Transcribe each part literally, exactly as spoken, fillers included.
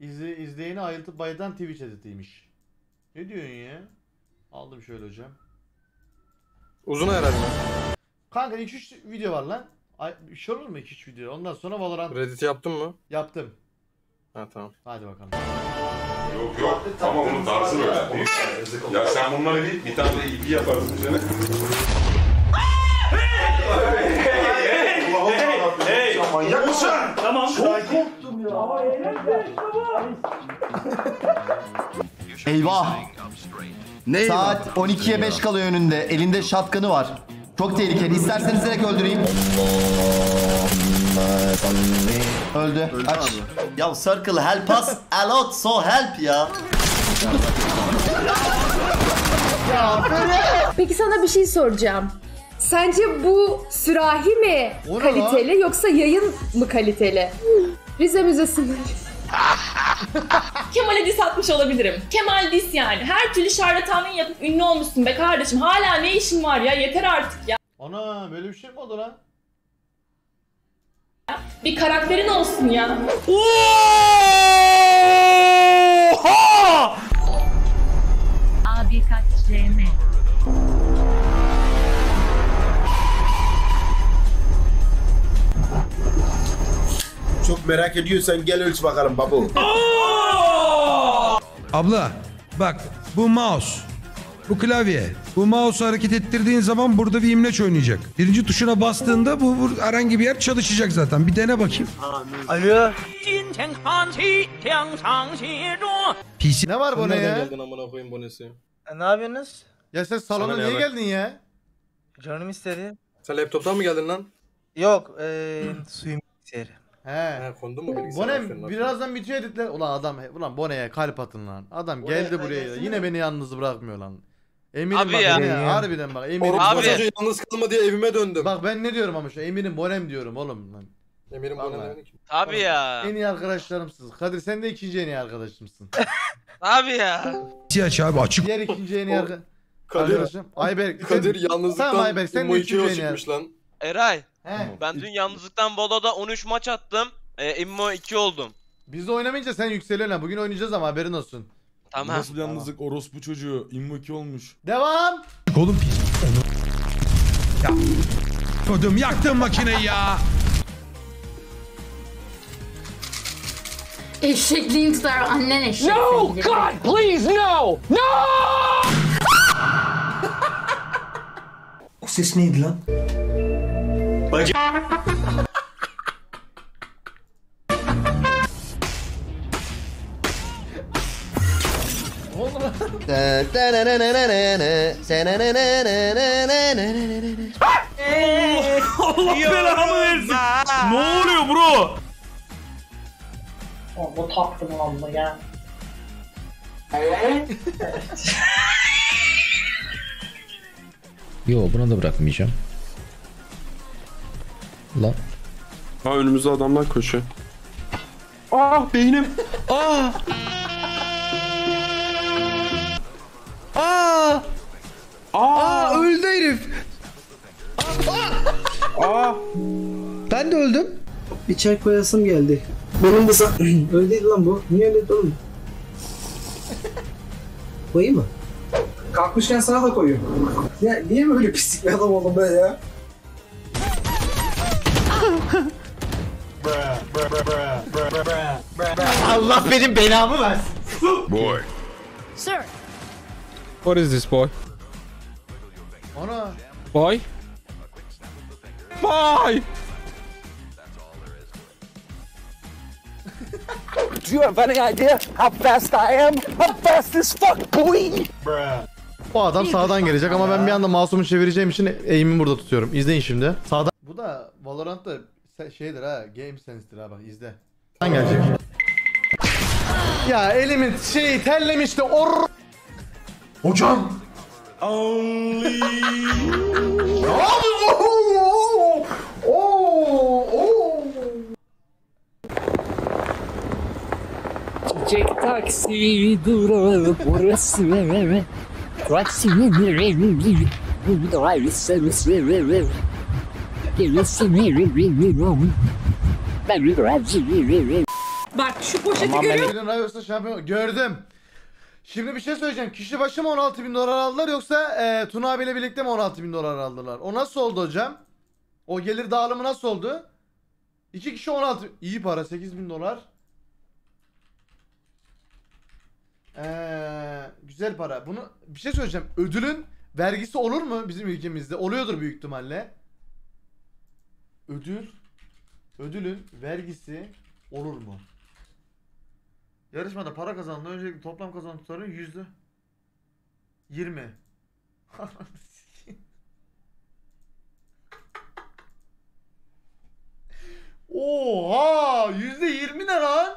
İzle, izleyeni ayıltıp bayıltan Twitch editiymiş. Ne diyorsun ya? Aldım şöyle hocam. Uzun herhalde. Kanka iki üç video var lan. Ay, bir şey olur mu iki üç video? Ondan sonra Valorant Reddit yaptın mı? yaptım. Ha tamam. Hadi bakalım. Yok yok ama onun tarzı böyle. Ya sen bunları değil bir tane iyi yaparız bu sene. Hey! Manyak mısın? Tamam. Çok korktum ya. Eyvah. Ne Saat on ikiye beş kalıyor önünde. Elinde shotgun'ı var. Çok tehlikeli. İsterseniz direkt öldüreyim. Öldü. Aç. Ya Circle help us a lot so help ya. Peki sana bir şey soracağım. Sence bu sürahi mi O ne kaliteli yoksa yayın mı kaliteli? Rize Müzesi'nde. Kemal'e diss atmış olabilirim. Kemal diss yani. Her türlü şarlatanlığı yapıp ünlü olmuşsun be kardeşim. Hala ne işin var ya? Yeter artık ya. Ana böyle bir şey mi oldu lan? Bir karakterin olsun ya. Abi kaç C M? Çok merak ediyorsan gel ölç bakalım babu. Abla bak bu mouse. Bu klavye. Bu mouse'u hareket ettirdiğin zaman burada bir imleç oynayacak. Birinci tuşuna bastığında bu, bu herhangi bir yer çalışacak zaten. Bir dene bakayım. Alo. P C. Ne var bu ne Nereden ya? geldin amına koyayım bonesi? E, ne yapıyorsunuz? Ya sen salona Sana ne niye haber? geldin ya? Canım istedi. Sen laptoptan mı geldin lan? Yok, eee suyum bilgisayarı. He. He kondun mu bilgisayara? Aferin, Bonem aferin. birazdan bitiyor editler. Ulan adam ulan Bone'ye kalp atın lan. Adam Bone, geldi sen buraya. gelsene. Yine beni yalnız bırakmıyor lan. Eminim Abi bak ya. beni ya. Harbiden bak eminim. Orası Bonem. çocuğu yalnız kalma diye evime döndüm. Bak ben ne diyorum ama şu eminim Bonem diyorum oğlum lan. Emir'in Vallahi. bonemlerini kim? Abi ya. En iyi arkadaşlarımsınız. Kadir sen de ikinci en iyi arkadaşımsın. Abi ya. P C aç abi açık. Diğer ikinci en iyi arka- Kadir, arkadaşım. Ayberk. Kadir sen- yalnızlıktan Tamam Ayberk sen de Immo üçüncü ikiye en iyi. çıkmış lan. Eray. He. Ben dün yalnızlıktan Bolo'da on üç maç attım. E, Immo iki oldum. Biz de oynamayınca sen yükseliyorsun. Bugün oynayacağız ama haberin olsun. Tamam. Nasıl yalnızlık orospu çocuğu immo iki olmuş. Devam. Oğlum P C. Onu. Ya. Kodum yaktın makineyi ya. Eşekliğin tutar annen eşek. No God please no. No. O ses neydi lan? Allah belamı versin. Ne oluyor bro? Bu taktım lan ya. Yo bunu da bırakmayacağım. La. Ha önümüzde adamlar koşuyor. Ah beynim. Aa! Aa! Aa öldü herif. Aa. Ben de öldüm. Bir çay koyasım geldi. Benim de sa- öldeydi lan bu. Niye öyle oğlum? Koyayım mı? Kalkmışken sana da koyuyorum. Ya niye böyle pislik bir adam oldum ben ya? Allah benim belamı versin. Boy. Sir. What is this boy? Ana. Boy? Boy! Do you have any idea how fast I am? I'm fast as fuck, boy. O adam sağdan gelecek ama ben bir anda mouse'umu çevireceğim için aim'imi burada tutuyorum. İzleyin şimdi. Sağdan. Bu da Valorant'ta se- şeydir ha. Game Sense'dir ha bak izle. Sağdan gelecek. Ya elimin şey terlemişti. Or. Hocam. Çiçek taksi durağı burası. Taksi Bak şu poşeti görüyor musun? Yoksa şampiyon gördüm. Şimdi bir şey söyleyeceğim. Kişi başı mı on altı bin dolar aldılar yoksa e, Tuna abiyle birlikte mi on altı bin dolar aldılar? O nasıl oldu hocam? O gelir dağılımı nasıl oldu? İki kişi on altı. İyi para, sekiz bin dolar. Ee, güzel para. Bunu bir şey söyleyeceğim. Ödülün vergisi olur mu bizim ülkemizde? Oluyordur büyük ihtimalle. Ödül ödülün vergisi olur mu? Yarışmada para kazanılan öncelikle toplam kazanım tutarı yüzde yirmi. Oha! Yüzde yirmi ne lan?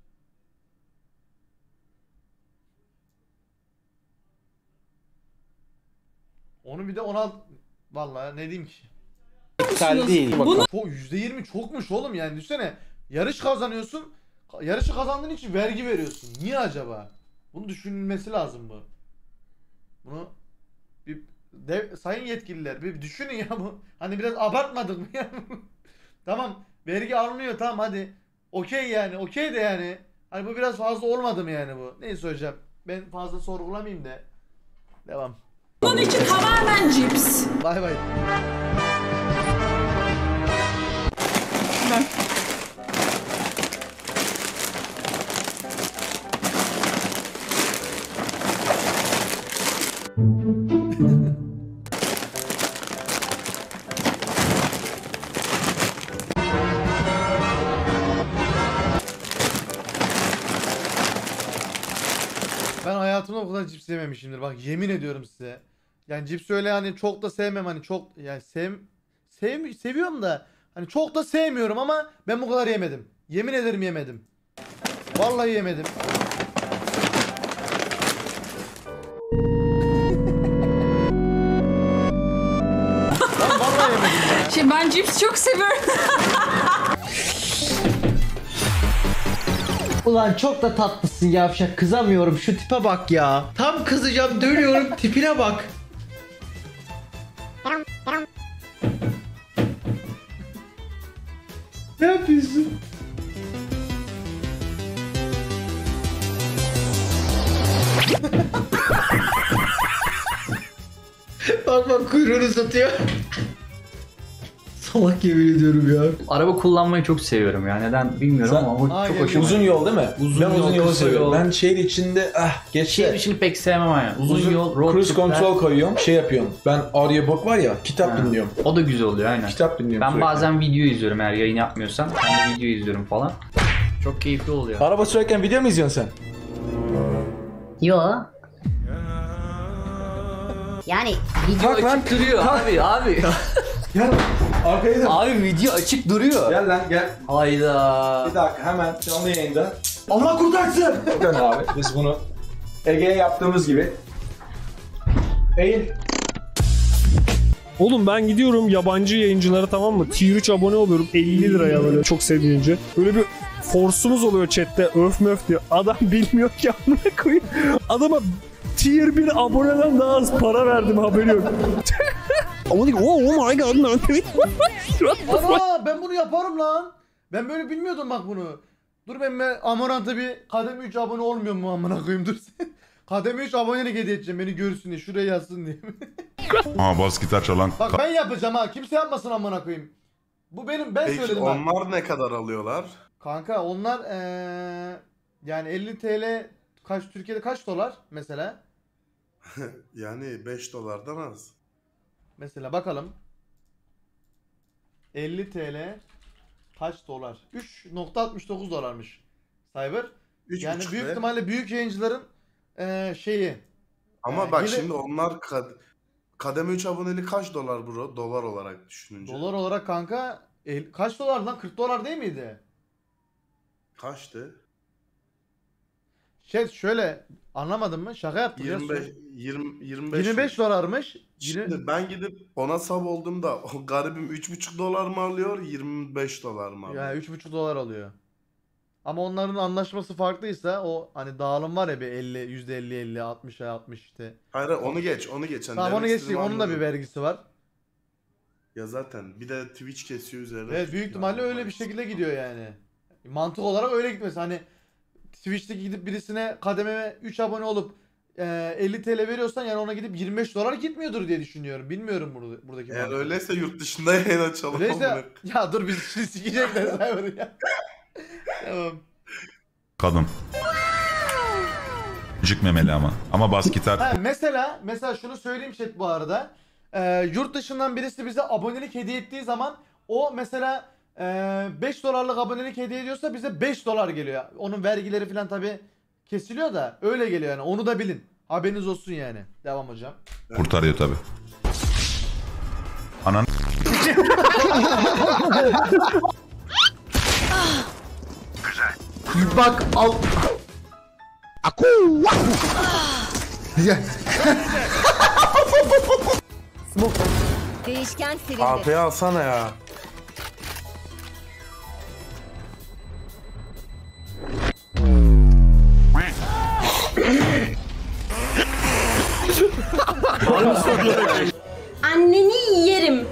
Onu bir de on altı... Vallahi ne diyeyim ki? İptal değil. Bunu... yüzde yirmi çokmuş oğlum yani düşünsene. Yarış kazanıyorsun. Yarışı kazandığın için vergi veriyorsun. Niye acaba? Bunu düşünülmesi lazım bu. Bunu bir dev, sayın yetkililer bir düşünün ya bu. Hani biraz abartmadık mı ya? Tamam vergi alınıyor tamam hadi. Okey yani okey de yani. Hani bu biraz fazla olmadı mı yani bu? Neyse hocam ben fazla sorgulamayayım da. Devam. Bunun için tamamen cips. Bay bay. Ben hayatımda o kadar cips yememişimdir. Bak yemin ediyorum size. Yani cips öyle hani çok da sevmem hani çok yani sev sev seviyorum da hani çok da sevmiyorum ama ben bu kadar yemedim. Yemin ederim yemedim. Vallahi yemedim. Lan vallahi yemedim ya. Şimdi ben cips çok seviyorum. Ulan çok da tatlısın yavşak, kızamıyorum, şu tipe bak ya. Tam kızacağım dönüyorum, tipine bak. Ne yapıyorsun? Bak bak kuyruğunu satıyor. Salak yemin ediyorum ya. Araba kullanmayı çok seviyorum ya. Neden bilmiyorum Sen- ama Aa, çok gel- hoşuma Uzun yol değil mi? Uzun ben yol, uzun yolu kısa seviyorum. yol. Ben şehir içinde ah geç. Şehir içini pek sevmem yani. Uzun, Uzun yol, road cruise tripler. control koyuyorum. Şey yapıyorum. Ben audiobook var ya kitap Ha. dinliyorum. O da güzel oluyor aynen. Kitap dinliyorum Ben sürekli. bazen video izliyorum eğer yayın yapmıyorsam. Ben de video izliyorum falan. Çok keyifli oluyor. Araba sürerken video mu izliyorsun sen? Yo. Yani Video Kalk lan. açık duruyor abi abi. Gel. Arkaya da. Abi video açık duruyor. Gel lan gel. Hayda. Bir dakika hemen canlı yayında. Allah kurtarsın. Bakın abi biz bunu Ege'ye yaptığımız gibi. Eğil. Oğlum ben gidiyorum yabancı yayıncılara tamam mı? Tier üç abone oluyorum elli liraya böyle çok sevdiğince. Böyle bir forsumuz oluyor chatte öf möf diyor. Adam bilmiyor ki amına koyayım. Adama tier bir aboneden daha az para verdim haberi yok. Ama diyor oh my god man. Ana ben bunu yaparım lan. Ben böyle bilmiyordum bak bunu. Dur ben be Amorant'a bir kademe üç abone olmuyor mu amına koyayım dur sen. Kademe üç abonelik hediye edeceğim beni görsün diye şuraya yazsın diye. Aha bas gitar çalan. Bak ben yapacağım ha kimse yapmasın amına koyayım. Bu benim ben Peki söyledim bak. onlar ne kadar alıyorlar? Kanka onlar ee, yani elli TL kaç Türkiye'de kaç dolar mesela? Yani beş dolardan az. Mesela bakalım. elli TL kaç dolar? üç nokta altmış dokuz dolarmış. Cyber. Üç Yani buçuk büyük be. ihtimalle büyük yayıncıların eee şeyi. Ama Ee, bak gelir- şimdi onlar kad kademe üç aboneli kaç dolar bro? Dolar olarak düşününce. Dolar olarak kanka el- kaç dolar lan? kırk dolar değil miydi? Kaçtı? Şey şöyle anlamadın mı? Şaka yaptım ya. yirmi beş yirmi yirmi beş. yirmi beş dolarmış. Şimdi ben gidip ona sub olduğumda o garibim üç buçuk dolar mı alıyor yirmi beş dolar mı alıyor? Ya üç buçuk dolar alıyor. Ama onların anlaşması farklıysa o hani dağılım var ya bir elli, yüzde elli elli, altmışa altmış işte. Hayır onu geç onu geç. Hani Tamam demek onu geçtik. istediğimi Onun da bir anladım. vergisi var. Ya zaten bir de Twitch kesiyor üzerine. Evet büyük ihtimalle öyle bir şekilde gidiyor yani. Mantık olarak öyle gitmesi. Hani Twitch'teki gidip birisine kadememe üç abone olup e, elli T L veriyorsan yani ona gidip yirmi beş dolar gitmiyordur diye düşünüyorum. Bilmiyorum burada, buradaki Eğer mantığı. öyleyse yurt dışında yayın açalım. Öyleyse, ya dur biz şimdi sikecekler Cyber'ı ya. Tamam. Kadın. Küçük memeli ama. Ama bas gitar. Ha, mesela mesela şunu söyleyeyim chat bu arada. Ee, yurt dışından birisi bize abonelik hediye ettiği zaman o mesela e, beş dolarlık abonelik hediye ediyorsa bize beş dolar geliyor. Onun vergileri falan tabi kesiliyor da öyle geliyor yani. Onu da bilin. Haberiniz olsun yani. Devam hocam. Kurtarıyor tabi. Anan. Bak al. Aku. Değişken silindi. A P'yi alsana ya. Anneni yerim.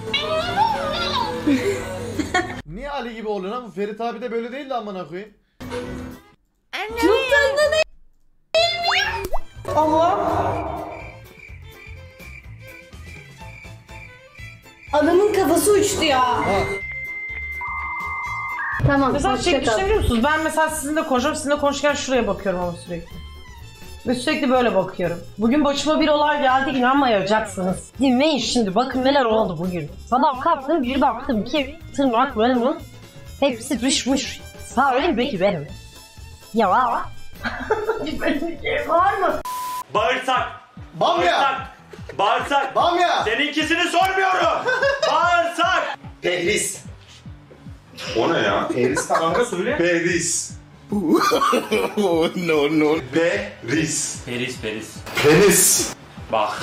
Niye Ali gibi oluyor lan? Bu Ferit abi de böyle değil de amına koyayım. Çok tatlı. Allah. Adamın kafası uçtu ya. Tamam. Mesela şey düşünebiliyor musunuz? Ben mesela sizinle konuşuyorum, sizinle konuşurken şuraya bakıyorum ama sürekli. Ve sürekli böyle bakıyorum. Bugün başıma bir olay geldi, inanmayacaksınız. Dinleyin şimdi, bakın neler oldu bugün. Sabah kalktım, bir baktım ki tırnaklarımın hepsi düşmüş. Sağ öyle mi peki benim? Ya var. Benim var mı? Bağırsak. Bamya. Bağırsak. Bağırsak. Bamya. Seninkisini sormuyorum. Bağırsak. Pehriz. O ne ya? Pehriz kanka söyle. Peris. no no. Peris. Peris peris. Penis. Bak.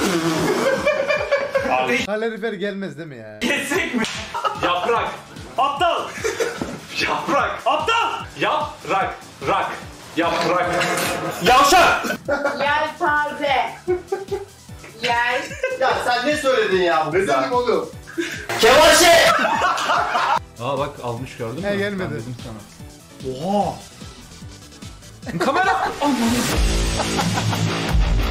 Kalorifer gelmez değil mi ya? Kesik mi? Yaprak. Aptal. Yaprak. Aptal. Yaprak. Rak. Yaprak. Yavşak. Yelpaze. Yel. Ya sen ne söyledin ya bu Ne kıza? dedim oğlum? Kevaşe! Aa bak almış gördün mü? He gelmedi. Ben dedim sana. Oha! Kamera!